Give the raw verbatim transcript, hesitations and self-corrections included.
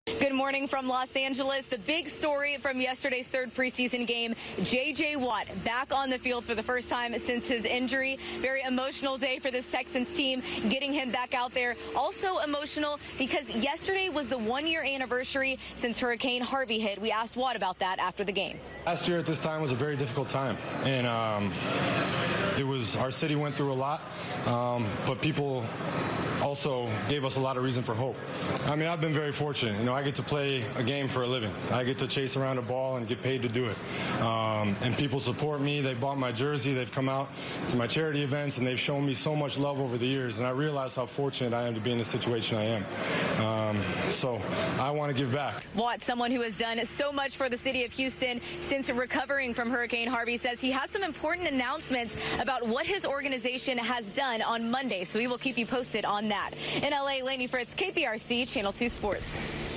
Good morning from Los Angeles. The big story from yesterday's third preseason game, J J. Watt back on the field for the first time since his injury. Very emotional day for this Texans team, getting him back out there. Also emotional because yesterday was the one-year anniversary since Hurricane Harvey hit. We asked Watt about that after the game. Last year at this time was a very difficult time, and um, it was our city went through a lot, um, but people also gave us a lot of reason for hope. I mean, I've been very fortunate. You know, I get to play a game for a living. I get to chase around a ball and get paid to do it. Um, and people support me. They bought my jersey. They've come out to my charity events, and they've shown me so much love over the years. And I realize how fortunate I am to be in the situation I am. Um, so I want to give back. Watt, someone who has done so much for the city of Houston since recovering from Hurricane Harvey, says he has some important announcements about what his organization has done on Monday. So we will keep you posted on that. In L A, Lainey Fritz, K P R C, Channel two Sports.